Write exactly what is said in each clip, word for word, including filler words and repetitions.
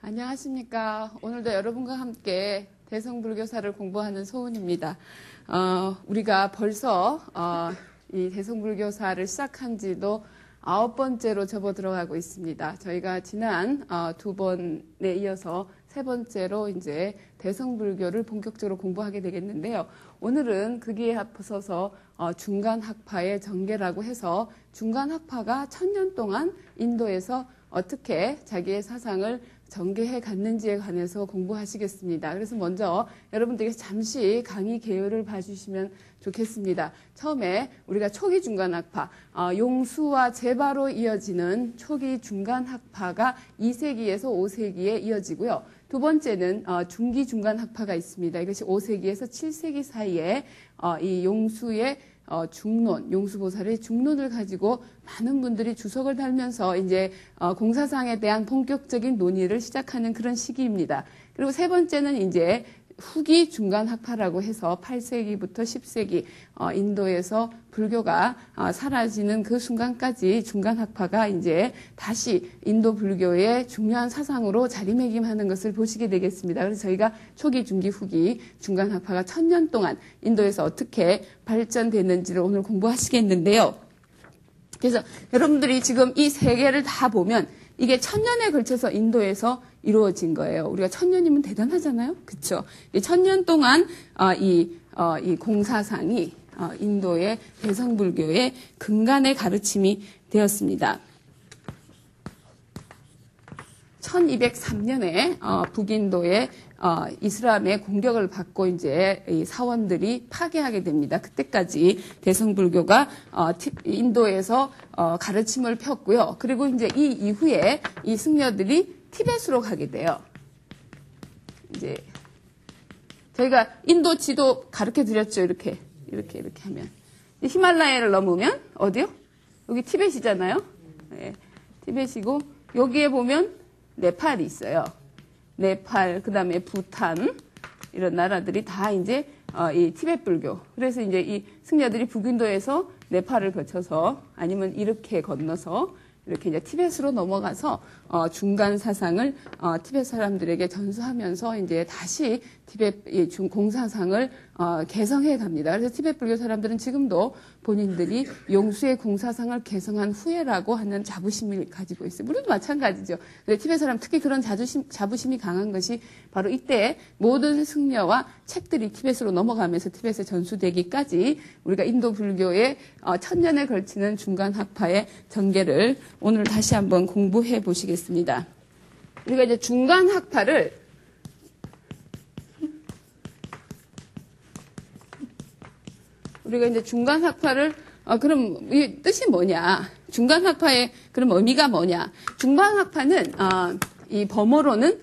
안녕하십니까. 오늘도 여러분과 함께 대성불교사를 공부하는 소은입니다. 어, 우리가 벌써 어, 이 대성불교사를 시작한 지도 아홉 번째로 접어 들어가고 있습니다. 저희가 지난 어, 두 번에 이어서 세 번째로 이제 대성불교를 본격적으로 공부하게 되겠는데요. 오늘은 거기에 앞서서 어, 중간학파의 전개라고 해서 중간학파가 천년 동안 인도에서 어떻게 자기의 사상을 전개해 갔는지에 관해서 공부하시겠습니다. 그래서 먼저 여러분들께 잠시 강의 개요를 봐주시면 좋겠습니다. 처음에 우리가 초기 중간학파, 어, 용수와 제바로 이어지는 초기 중간학파가 이 세기에서 오 세기에 이어지고요. 두 번째는 어, 중기 중간학파가 있습니다. 이것이 오 세기에서 칠 세기 사이에 어, 이 용수의 어, 중론, 용수보살의 중론을 가지고 많은 분들이 주석을 달면서 이제 어, 공사상에 대한 본격적인 논의를 시작하는 그런 시기입니다. 그리고 세 번째는 이제 후기 중간학파라고 해서 팔 세기부터 십 세기 어, 인도에서 불교가 어, 사라지는 그 순간까지 중간학파가 이제 다시 인도 불교의 중요한 사상으로 자리매김하는 것을 보시게 되겠습니다. 그래서 저희가 초기, 중기, 후기 중간학파가 천년 동안 인도에서 어떻게 발전됐는지를 오늘 공부하시겠는데요. 그래서 여러분들이 지금 이 세 개를 다 보면 이게 천년에 걸쳐서 인도에서 이루어진 거예요. 우리가 천년이면 대단하잖아요. 그렇죠? 천년 동안 어, 이, 어, 이 공사상이 어, 인도의 대성불교의 근간의 가르침이 되었습니다. 천이백삼 년에 어, 북인도의 어, 이슬람의 공격을 받고 이제 이 사원들이 파괴하게 됩니다. 그때까지 대성불교가 어, 인도에서 어, 가르침을 폈고요. 그리고 이제 이 이후에 이 승려들이 티벳으로 가게 돼요. 이제 저희가 인도 지도 가르쳐 드렸죠. 이렇게 이렇게 이렇게 하면 히말라야를 넘으면 어디요? 여기 티벳이잖아요. 네, 티벳이고 여기에 보면 네팔이 있어요. 네팔, 그 다음에 부탄, 이런 나라들이 다 이제, 어, 이 티벳 불교. 그래서 이제 이 승려들이 북인도에서 네팔을 거쳐서 아니면 이렇게 건너서 이렇게 이제 티벳으로 넘어가서, 어, 중간 사상을, 어, 티벳 사람들에게 전수하면서 이제 다시 티벳 이 중 공사상을, 어, 개성해 갑니다. 그래서 티벳 불교 사람들은 지금도 본인들이 용수의 공사상을 개성한 후예라고 하는 자부심을 가지고 있어요. 우리도 마찬가지죠. 근데 티벳 사람 특히 그런 자부심, 자부심이 강한 것이 바로 이때 모든 승려와 책들이 티벳으로 넘어가면서 티벳에 전수되기까지 우리가 인도 불교의 어, 천년에 걸치는 중간학파의 전개를 오늘 다시 한번 공부해 보시겠습니다. 우리가 이제 중간학파를 우리가 이제 중간학파를 어, 그럼 이 뜻이 뭐냐? 중간학파의 그럼 의미가 뭐냐? 중간학파는 어, 이 범어로는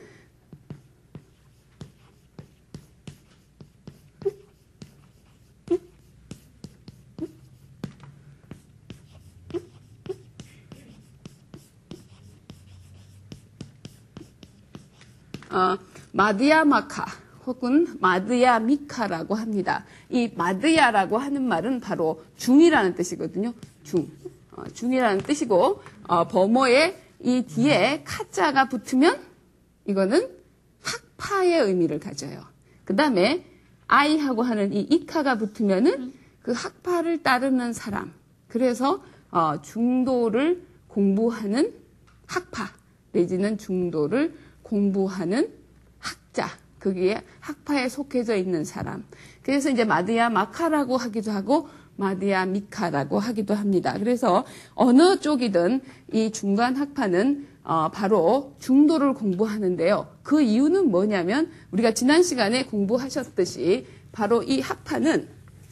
어, 마드야마카 혹은 마드야미카라고 합니다. 이 마드야라고 하는 말은 바로 중이라는 뜻이거든요. 중. 어, 중이라는 뜻이고 어, 범어에 이 뒤에 카자가 붙으면 이거는 학파의 의미를 가져요. 그 다음에 아이하고 하는 이 이카가 붙으면은 그 학파를 따르는 사람. 그래서 어, 중도를 공부하는 학파 내지는 중도를 공부하는 학자. 거기에 학파에 속해져 있는 사람. 그래서 이제 마드야 마카라고 하기도 하고 마드야 미카라고 하기도 합니다. 그래서 어느 쪽이든 이 중간 학파는 어, 바로 중도를 공부하는데요. 그 이유는 뭐냐면 우리가 지난 시간에 공부하셨듯이 바로 이 학파는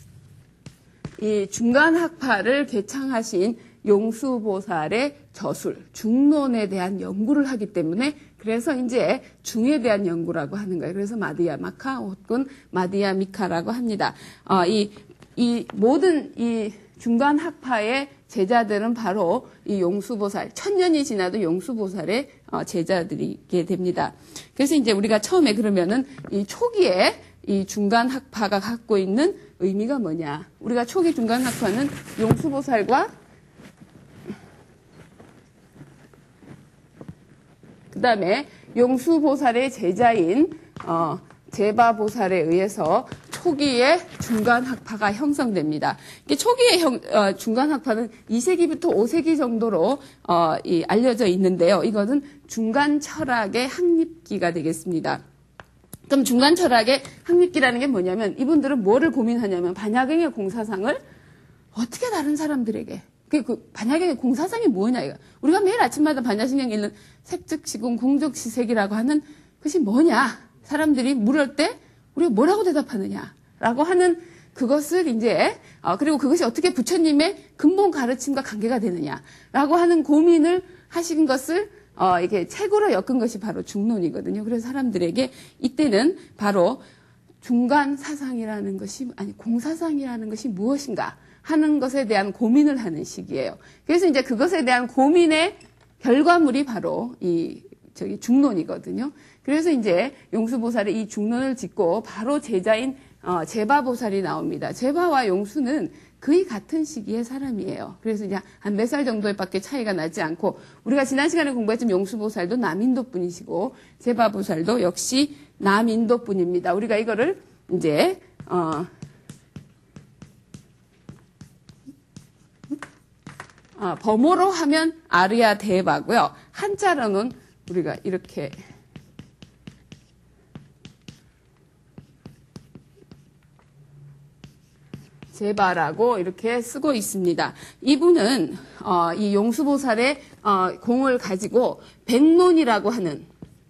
이 중간 학파를 개창하신 용수보살의 저술, 중론에 대한 연구를 하기 때문에 그래서 이제 중에 대한 연구라고 하는 거예요. 그래서 마드야 마카 혹은 마드야 미카라고 합니다. 어, 이, 이 모든 이 중간 학파의 제자들은 바로 이 용수보살, 천년이 지나도 용수보살의 어, 제자들이게 됩니다. 그래서 이제 우리가 처음에 그러면은 이 초기에 이 중간 학파가 갖고 있는 의미가 뭐냐? 우리가 초기 중간 학파는 용수보살과 그 다음에 용수보살의 제자인 어, 제바보살에 의해서 초기에 중간학파가 형성됩니다. 초기의 형, 어, 중간학파는 이 세기부터 오 세기 정도로 어, 이, 알려져 있는데요. 이것은 중간철학의 확립기가 되겠습니다. 그럼 중간철학의 확립기라는 게 뭐냐면 이분들은 뭐를 고민하냐면 반야경의 공사상을 어떻게 다른 사람들에게 그, 그 반야경의 공사상이 뭐냐 이거. 우리가 매일 아침마다 반야신경에 있는 색즉시공 공적시색이라고 하는 것이 뭐냐. 사람들이 물을 때 우리가 뭐라고 대답하느냐라고 하는 그것을 이제 어, 그리고 그것이 어떻게 부처님의 근본 가르침과 관계가 되느냐라고 하는 고민을 하신 것을 어, 이렇게 책으로 엮은 것이 바로 중론이거든요. 그래서 사람들에게 이때는 바로 중간 사상이라는 것이 아니 공사상이라는 것이 무엇인가 하는 것에 대한 고민을 하는 시기예요. 그래서 이제 그것에 대한 고민의 결과물이 바로 이 저기 중론이거든요. 그래서 이제 용수보살이 이 중론을 짓고 바로 제자인 어, 제바보살이 나옵니다. 제바와 용수는 거의 같은 시기의 사람이에요. 그래서 이제 한 몇 살 정도밖에 차이가 나지 않고 우리가 지난 시간에 공부했던 용수보살도 남인도 분이시고 제바보살도 역시 남인도 분입니다. 우리가 이거를 이제 어, 어, 범어로 하면 아르야 대바고요. 한자로는 우리가 이렇게 제바라고 이렇게 쓰고 있습니다. 이분은 어, 이 용수보살의 어, 공을 가지고 백론이라고 하는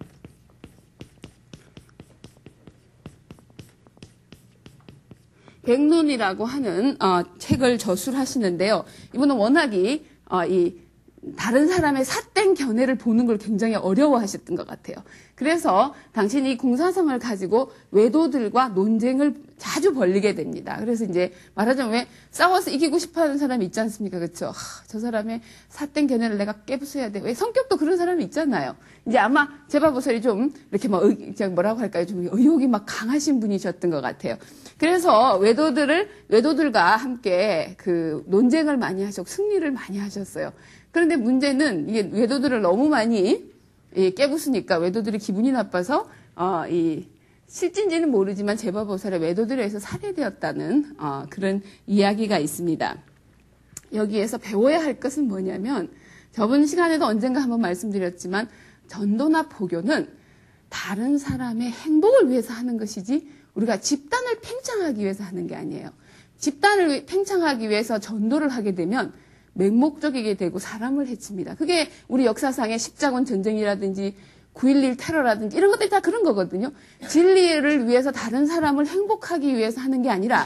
백론이라고 하는 어, 책을 저술하시는데요. 이분은 워낙이 어, 이 다른 사람의 삿된 견해를 보는 걸 굉장히 어려워하셨던 것 같아요. 그래서 당신이 공사성을 가지고 외도들과 논쟁을 자주 벌리게 됩니다. 그래서 이제 말하자면 왜 싸워서 이기고 싶어하는 사람이 있지 않습니까? 그렇죠? 하, 저 사람의 삿된 견해를 내가 깨부숴야 돼. 왜 성격도 그런 사람이 있잖아요. 이제 아마 제바보살이 좀 이렇게 뭐 의, 뭐라고 할까요? 좀 의욕이 막 강하신 분이셨던 것 같아요. 그래서 외도들을 외도들과 함께 그 논쟁을 많이 하셨고 승리를 많이 하셨어요. 그런데 문제는 이게 외도들을 너무 많이 깨부수니까 외도들이 기분이 나빠서 어, 이 실진지는 모르지만 제바보살의 외도들에 의해서 살해되었다는 어, 그런 이야기가 있습니다. 여기에서 배워야 할 것은 뭐냐면 저번 시간에도 언젠가 한번 말씀드렸지만 전도나 포교는 다른 사람의 행복을 위해서 하는 것이지 우리가 집단을 팽창하기 위해서 하는 게 아니에요. 집단을 팽창하기 위해서 전도를 하게 되면 맹목적이게 되고 사람을 해칩니다. 그게 우리 역사상의 십자군 전쟁이라든지 구일일 테러라든지 이런 것들이 다 그런 거거든요. 진리를 위해서 다른 사람을 행복하기 위해서 하는 게 아니라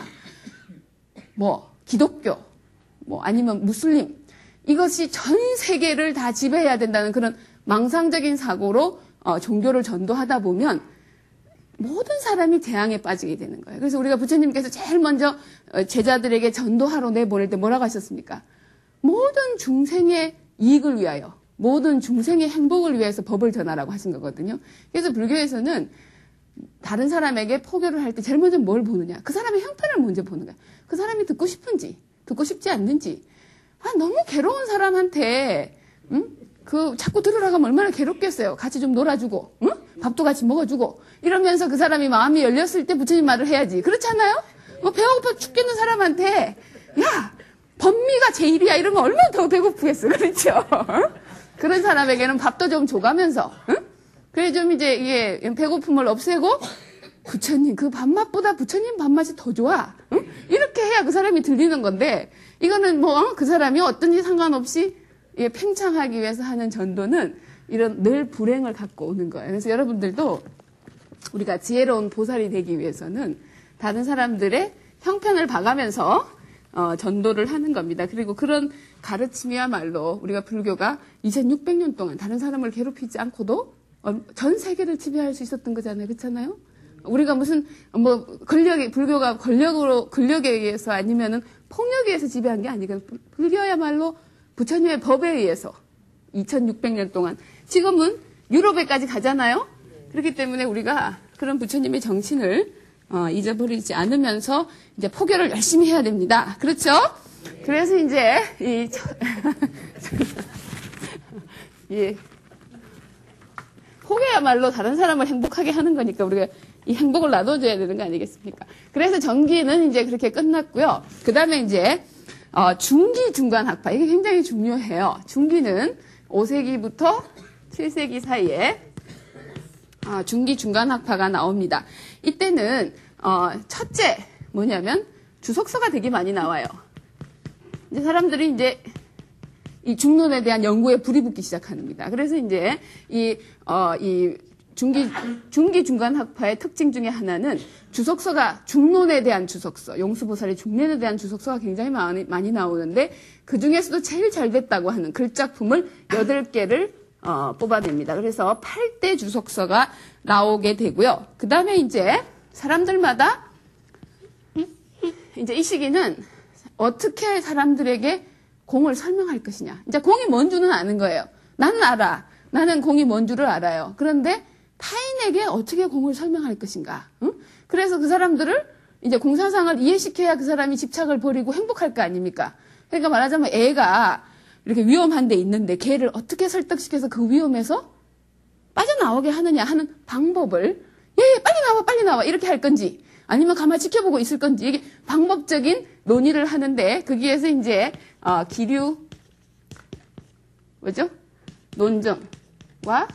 뭐 기독교 뭐 아니면 무슬림 이것이 전 세계를 다 지배해야 된다는 그런 망상적인 사고로 어, 종교를 전도하다 보면 모든 사람이 재앙에 빠지게 되는 거예요. 그래서 우리가 부처님께서 제일 먼저 제자들에게 전도하러 내보낼 때 뭐라고 하셨습니까? 모든 중생의 이익을 위하여, 모든 중생의 행복을 위해서 법을 전하라고 하신 거거든요. 그래서 불교에서는 다른 사람에게 포교를 할 때 제일 먼저 뭘 보느냐? 그 사람의 형편을 먼저 보는 거야. 그 사람이 듣고 싶은지, 듣고 싶지 않는지. 아, 너무 괴로운 사람한테, 응? 그, 자꾸 들으라고 하면 얼마나 괴롭겠어요. 같이 좀 놀아주고, 응? 밥도 같이 먹어주고. 이러면서 그 사람이 마음이 열렸을 때 부처님 말을 해야지. 그렇지 않아요? 뭐 배고파 죽겠는 사람한테, 야! 법미가 제일이야 이러면 얼마나 더 배고프겠어. 그렇죠? 그런 사람에게는 밥도 좀 줘가면서 응? 그래 좀 이제 이게 배고픔을 없애고 부처님 그 밥맛보다 부처님 밥맛이 더 좋아. 응? 이렇게 해야 그 사람이 들리는 건데 이거는 뭐 그 사람이 어떤지 상관없이 예, 팽창하기 위해서 하는 전도는 이런 늘 불행을 갖고 오는 거예요. 그래서 여러분들도 우리가 지혜로운 보살이 되기 위해서는 다른 사람들의 형편을 봐가면서 어, 전도를 하는 겁니다. 그리고 그런 가르침이야말로 우리가 불교가 이천육백 년 동안 다른 사람을 괴롭히지 않고도 어, 전 세계를 지배할 수 있었던 거잖아요. 그렇잖아요? 우리가 무슨 뭐 권력이 불교가 권력으로 권력에 의해서 아니면은 폭력에 의해서 지배한 게 아니거든요. 불교야말로 부처님의 법에 의해서 이천육백 년 동안 지금은 유럽에까지 가잖아요. 그렇기 때문에 우리가 그런 부처님의 정신을 어, 잊어버리지 않으면서 이제 포교를 열심히 해야 됩니다. 그렇죠? 그래서 이제 이 예. 포기야말로 다른 사람을 행복하게 하는 거니까 우리가 이 행복을 나눠줘야 되는 거 아니겠습니까? 그래서 전기는 이제 그렇게 끝났고요. 그 다음에 이제 어, 중기 중간 학파 이게 굉장히 중요해요. 중기는 오 세기부터 칠 세기 사이에 어, 중기 중간 학파가 나옵니다. 이때는 어, 첫째 뭐냐면 주석서가 되게 많이 나와요. 이제 사람들이 이제 이 중론에 대한 연구에 불이 붙기 시작합니다. 그래서 이제 이, 어, 이 중기, 중기 중간 학파의 특징 중에 하나는 주석서가 중론에 대한 주석서, 용수보살의 중론에 대한 주석서가 굉장히 많이, 많이 나오는데 그 중에서도 제일 잘 됐다고 하는 글작품을 여덟 개를 어, 뽑아냅니다. 그래서 팔 대 주석서가 나오게 되고요. 그 다음에 이제 사람들마다 이제 이 시기는 어떻게 사람들에게 공을 설명할 것이냐. 이제 공이 뭔 줄은 아는 거예요. 나는 알아. 나는 공이 뭔 줄을 알아요. 그런데 타인에게 어떻게 공을 설명할 것인가. 응? 그래서 그 사람들을 이제 공사상을 이해시켜야 그 사람이 집착을 버리고 행복할 거 아닙니까? 그러니까 말하자면 애가 이렇게 위험한 데 있는데 걔를 어떻게 설득시켜서 그 위험에서 빠져나오게 하느냐 하는 방법을 예, 예, 빨리 나와, 빨리 나와 이렇게 할 건지 아니면 가만히 지켜보고 있을 건지 이게 방법적인 논의를 하는데 거기에서 이제 어, 기류 뭐죠? 논증과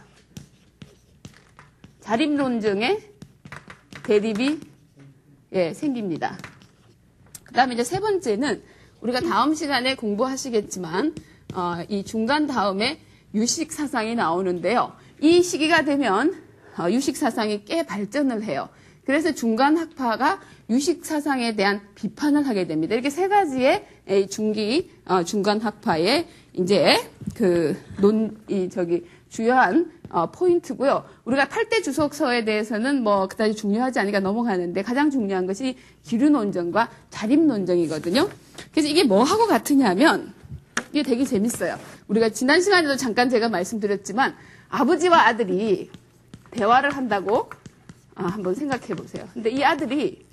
자립 논증의 대립이 예, 생깁니다. 그 다음에 이제 세 번째는 우리가 다음 시간에 공부하시겠지만 어, 이 중간 다음에 유식 사상이 나오는데요. 이 시기가 되면 어, 유식 사상이 꽤 발전을 해요. 그래서 중간 학파가 유식 사상에 대한 비판을 하게 됩니다. 이렇게 세 가지의 중기 어, 중간 학파의 이제 그 논 이 저기 주요한 어, 포인트고요. 우리가 팔 대 주석서에 대해서는 뭐 그다지 중요하지 않으니까 넘어가는데 가장 중요한 것이 기류 논증과 자립 논증이거든요. 그래서 이게 뭐하고 같으냐면 이게 되게 재밌어요. 우리가 지난 시간에도 잠깐 제가 말씀드렸지만 아버지와 아들이 대화를 한다고 아, 한번 생각해 보세요. 근데 이 아들이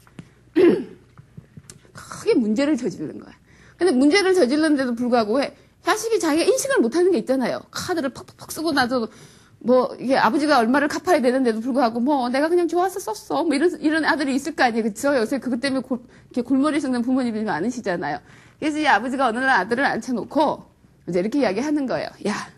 크게 문제를 저지르는 거야. 근데 문제를 저질렀는데도 불구하고 왜 자식이 자기가 인식을 못하는 게 있잖아요. 카드를 팍팍팍 쓰고 나서 뭐 이게 아버지가 얼마를 갚아야 되는데도 불구하고 뭐 내가 그냥 좋아서 썼어. 뭐 이런 이런 아들이 있을 거 아니에요, 그렇죠? 요새 그것 때문에 골, 이렇게 골머리 썩는 부모님이 많으시잖아요. 그래서 이 아버지가 어느 날 아들을 앉혀놓고 이제 이렇게 이야기하는 거예요. 야,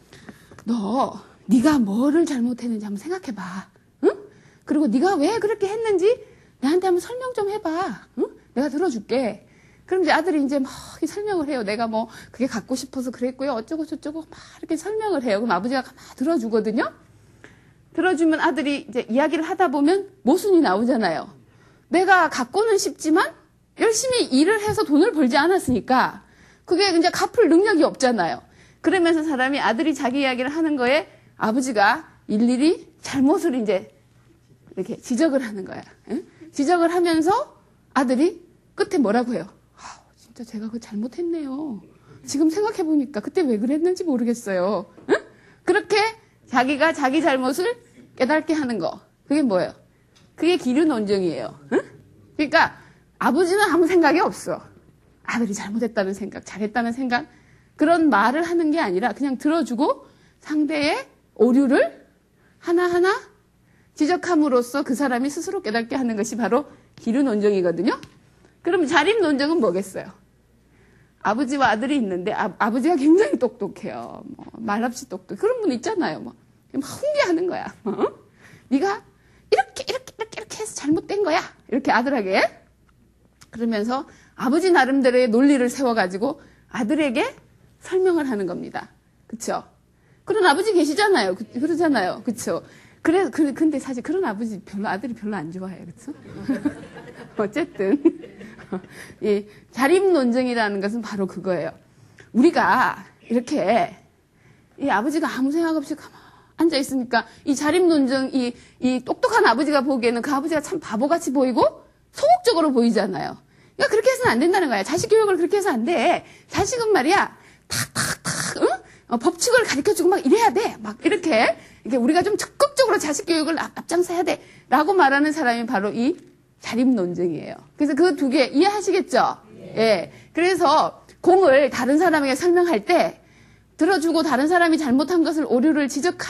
너 네가 뭐를 잘못했는지 한번 생각해봐. 응? 그리고 네가 왜 그렇게 했는지 나한테 한번 설명 좀 해봐. 응? 내가 들어줄게. 그럼 이제 아들이 이제 막 설명을 해요. 내가 뭐 그게 갖고 싶어서 그랬고요. 어쩌고 저쩌고 막 이렇게 설명을 해요. 그럼 아버지가 가만히 들어주거든요. 들어주면 아들이 이제 이야기를 하다 보면 모순이 나오잖아요. 내가 갖고는 싶지만 열심히 일을 해서 돈을 벌지 않았으니까 그게 이제 갚을 능력이 없잖아요. 그러면서 사람이 아들이 자기 이야기를 하는 거에 아버지가 일일이 잘못을 이제 이렇게 지적을 하는 거야. 응? 지적을 하면서 아들이 끝에 뭐라고 해요? 아, 진짜 제가 그거 잘못했네요. 지금 생각해보니까 그때 왜 그랬는지 모르겠어요. 응? 그렇게 자기가 자기 잘못을 깨닫게 하는 거. 그게 뭐예요? 그게 기류 논증이에요. 응? 그러니까 아버지는 아무 생각이 없어. 아들이 잘못했다는 생각, 잘했다는 생각. 그런 말을 하는 게 아니라 그냥 들어주고 상대의 오류를 하나하나 지적함으로써 그 사람이 스스로 깨닫게 하는 것이 바로 기류 논증이거든요. 그럼 자립 논증은 뭐겠어요? 아버지와 아들이 있는데 아, 아버지가 굉장히 똑똑해요. 뭐, 말없이 똑똑. 그런 분 있잖아요. 뭐. 막 훈계하는 거야. 어? 네가 이렇게 이렇게 이렇게 이렇게 해서 잘못된 거야. 이렇게 아들에게. 그러면서 아버지 나름대로의 논리를 세워가지고 아들에게 설명을 하는 겁니다. 그쵸? 그런 아버지 계시잖아요. 그, 그러잖아요. 그쵸? 그래, 그, 근데 사실 그런 아버지 별로, 아들이 별로 안 좋아해요. 그쵸? 어쨌든. 이 자립 논증이라는 것은 바로 그거예요. 우리가 이렇게 이 아버지가 아무 생각 없이 가만 앉아 있으니까 이 자립 논증, 이, 이 똑똑한 아버지가 보기에는 그 아버지가 참 바보같이 보이고 소극적으로 보이잖아요. 그러니까 그렇게 해서는 안 된다는 거야. 자식 교육을 그렇게 해서 안 돼. 자식은 말이야, 탁탁탁, 응? 어, 법칙을 가르쳐주고 막 이래야 돼. 막 이렇게, 이렇게 우리가 좀 적극적으로 자식 교육을 앞, 앞장서야 돼. 라고 말하는 사람이 바로 이 자립 논증이에요. 그래서 그 두 개 이해하시겠죠? 예. 예. 그래서 공을 다른 사람에게 설명할 때 들어주고 다른 사람이 잘못한 것을 오류를 지적한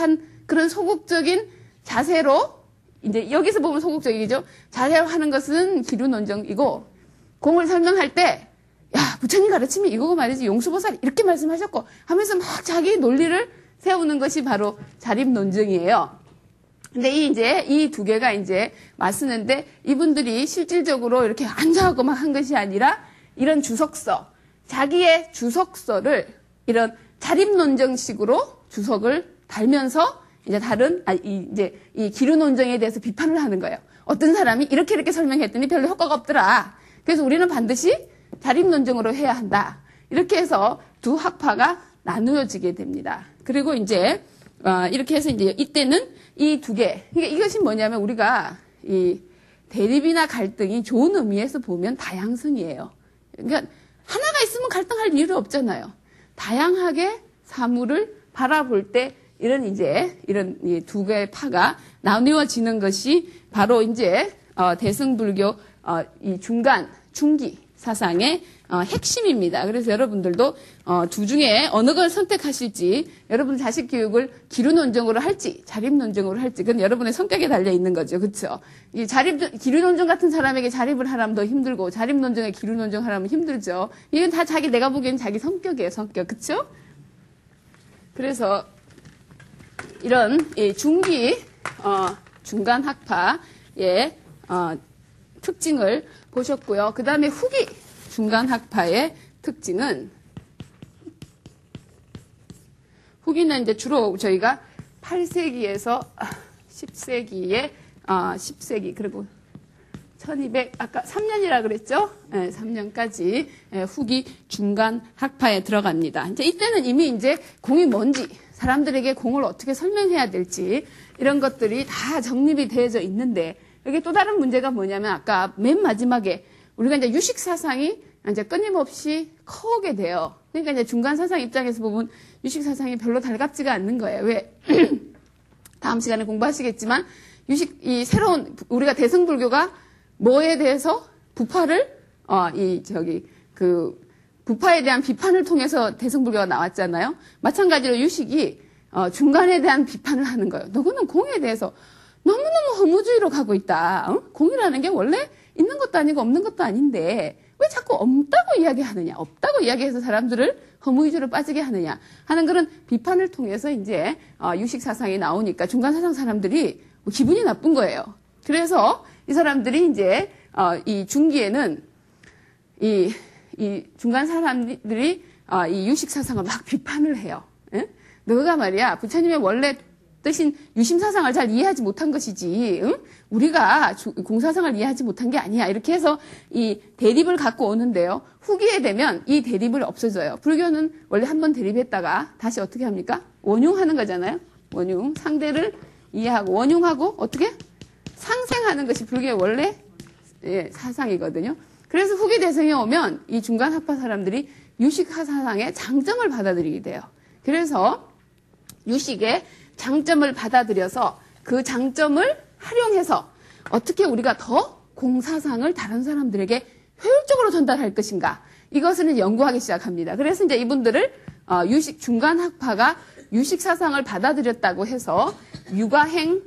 그런 소극적인 자세로, 이제 여기서 보면 소극적이죠. 자세로 하는 것은 기류논정이고, 공을 설명할 때, 야, 부처님 가르침이 이거고 말이지, 용수보살 이렇게 말씀하셨고, 하면서 막 자기 논리를 세우는 것이 바로 자립논정이에요. 근데 이 이제 이 두 개가 이제 맞쓰는데, 이분들이 실질적으로 이렇게 앉아갖고 막 한 것이 아니라, 이런 주석서, 자기의 주석서를 이런 자립논정식으로 주석을 달면서 이제 다른, 아, 이, 이제 이 기류논정에 대해서 비판을 하는 거예요. 어떤 사람이 이렇게 이렇게 설명했더니 별로 효과가 없더라. 그래서 우리는 반드시 자립논정으로 해야 한다. 이렇게 해서 두 학파가 나누어지게 됩니다. 그리고 이제, 어, 이렇게 해서 이제 이때는 이 두 개. 그러니까 이것이 뭐냐면 우리가 이 대립이나 갈등이 좋은 의미에서 보면 다양성이에요. 그러니까 하나가 있으면 갈등할 이유가 없잖아요. 다양하게 사물을 바라볼 때 이런 이제 이런 이 두 개의 파가 나누어지는 것이 바로 이제 어, 대승불교 어, 이 중간 중기 사상의 어, 핵심입니다. 그래서 여러분들도 어, 두 중에 어느 걸 선택하실지, 여러분 자식 교육을 기류논정으로 할지 자립논정으로 할지, 그건 여러분의 성격에 달려 있는 거죠. 그렇죠? 이 자립 기류논정 같은 사람에게 자립을 하라면 더 힘들고, 자립논정에 기류논정 하라면 힘들죠. 이건 다 자기, 내가 보기엔 자기 성격이에요. 성격. 그렇죠? 그래서 이런 이 중기 어, 중간 학파의 어, 특징을 보셨고요. 그 다음에 후기 중간 학파의 특징은, 후기는 이제 주로 저희가 팔 세기에서 십 세기에, 아, 십 세기, 그리고 천이백, 아까 삼 년이라 그랬죠? 네, 삼 년까지 후기 중간 학파에 들어갑니다. 이제 이때는 이미 이제 공이 뭔지, 사람들에게 공을 어떻게 설명해야 될지, 이런 것들이 다 정립이 되어져 있는데, 여기 또 다른 문제가 뭐냐면 아까 맨 마지막에 우리가 이제 유식 사상이 이제 끊임없이 커오게 돼요. 그러니까 이제 중간 사상 입장에서 보면 유식 사상이 별로 달갑지가 않는 거예요. 왜? 다음 시간에 공부하시겠지만 유식 이 새로운 우리가 대승불교가 뭐에 대해서 부파를 어 이 저기 그 부파에 대한 비판을 통해서 대승불교가 나왔잖아요. 마찬가지로 유식이 어 중간에 대한 비판을 하는 거예요. 너는 공에 대해서 너무너무 허무주의로 가고 있다. 어? 공이라는 게 원래 있는 것도 아니고 없는 것도 아닌데 왜 자꾸 없다고 이야기하느냐, 없다고 이야기해서 사람들을 허무주의로 빠지게 하느냐 하는 그런 비판을 통해서 이제 어, 유식 사상이 나오니까 중간 사상 사람들이 뭐 기분이 나쁜 거예요. 그래서 이 사람들이 이제 어, 이 중기에는 이, 이 중간 사람들이 어, 이 유식 사상을 막 비판을 해요. 에? 너가 말이야 부처님의 원래 뜻인 유심사상을 잘 이해하지 못한 것이지, 응? 우리가 주, 공사상을 이해하지 못한 게 아니야. 이렇게 해서 이 대립을 갖고 오는데요. 후기에 되면 이 대립을 없어져요. 불교는 원래 한번 대립했다가 다시 어떻게 합니까? 원융하는 거잖아요. 원융. 상대를 이해하고 원융하고 어떻게? 상생하는 것이 불교의 원래 예, 사상이거든요. 그래서 후기 대성에 오면 이 중간 학파 사람들이 유식 사상의 장점을 받아들이게 돼요. 그래서 유식의 장점을 받아들여서 그 장점을 활용해서 어떻게 우리가 더 공사상을 다른 사람들에게 효율적으로 전달할 것인가, 이것을 연구하기 시작합니다. 그래서 이제 이분들을 어, 유식 중간 학파가 유식 사상을 받아들였다고 해서 육아행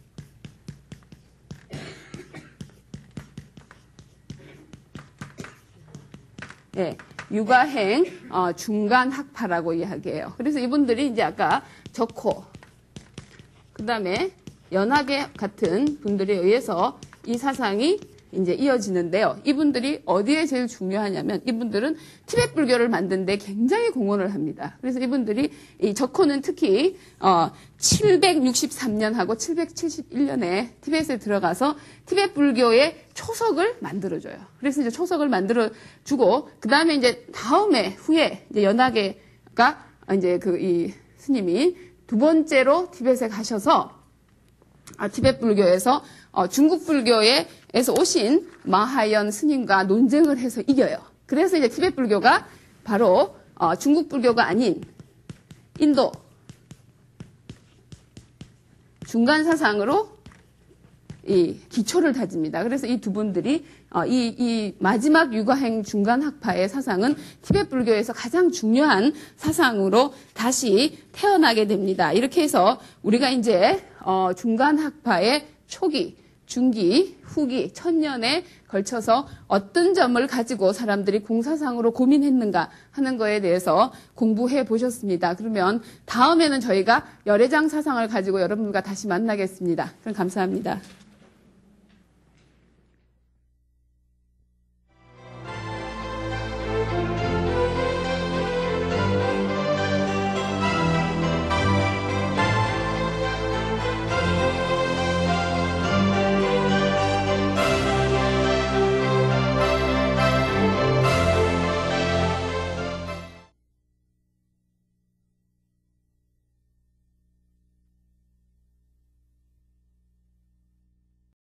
예, 육아행 어, 중간 학파라고 이야기해요. 그래서 이분들이 이제 아까 적호, 그 다음에 연하계 같은 분들에 의해서 이 사상이 이제 이어지는데요. 이분들이 어디에 제일 중요하냐면 이분들은 티벳 불교를 만든 데 굉장히 공헌을 합니다. 그래서 이분들이 이 적호는 특히 어 칠백육십삼 년하고 칠백칠십일 년에 티벳에 들어가서 티벳 불교의 초석을 만들어줘요. 그래서 이제 초석을 만들어주고 그 다음에 이제 다음에 후에 이제 연하계가 이제 그 이 스님이 두 번째로 티벳에 가셔서 아, 티벳 불교에서 어, 중국 불교에서 오신 마하연 스님과 논쟁을 해서 이겨요. 그래서 이제 티벳 불교가 바로 어, 중국 불교가 아닌 인도 중간 사상으로 이 기초를 다집니다. 그래서 이 두 분들이 어, 이, 이 마지막 육아행 중간 학파의 사상은 티베트 불교에서 가장 중요한 사상으로 다시 태어나게 됩니다. 이렇게 해서 우리가 이제 어, 중간 학파의 초기, 중기, 후기, 천년에 걸쳐서 어떤 점을 가지고 사람들이 공사상으로 고민했는가 하는 거에 대해서 공부해 보셨습니다. 그러면 다음에는 저희가 열애장 사상을 가지고 여러분과 다시 만나겠습니다. 그럼 감사합니다.